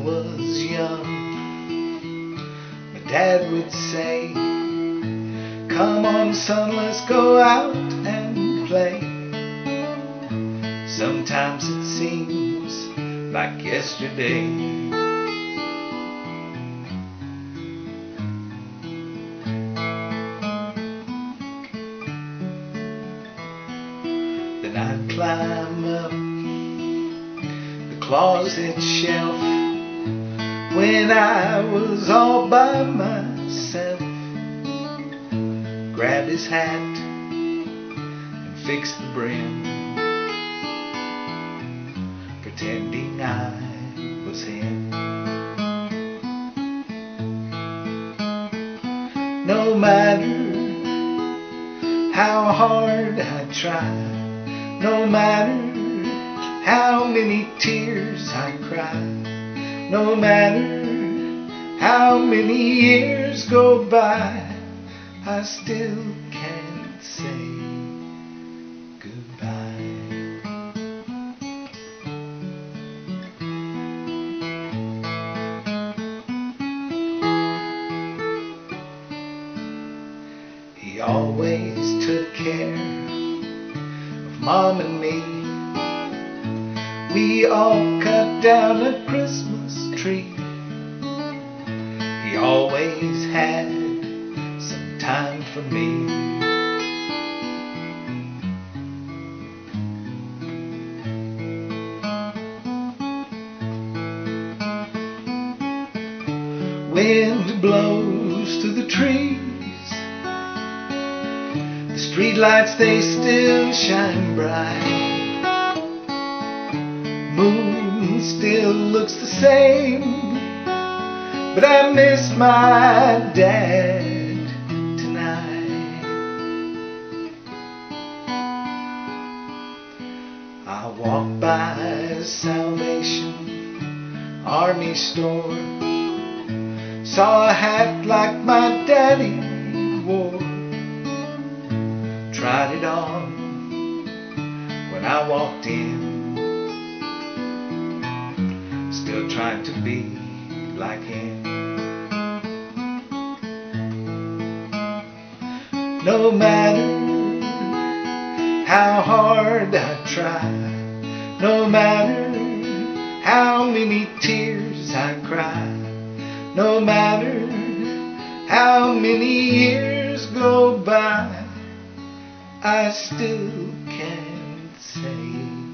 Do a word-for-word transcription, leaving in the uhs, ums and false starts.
was young, my dad would say, "Come on son, let's go out and play." Sometimes it seems like yesterday. Then I'd climb up the closet shelf when I was all by myself, grab his hat and fix the brim, pretending I was him. No matter how hard I try, no matter how many tears I cry, no matter how many years go by, I still can't say goodbye. He always took care of Mom and me. We all cut down a Christmas tree. He always had some time for me. Wind blows through the trees, the street lights, they still shine bright. Moon still looks the same, but I miss my dad tonight. I walked by a Salvation Army store, saw a hat like my daddy wore, tried it on when I walked in, still trying to be like him. No matter how hard I try, no matter how many tears I cry, no matter how many years go by, I still can't say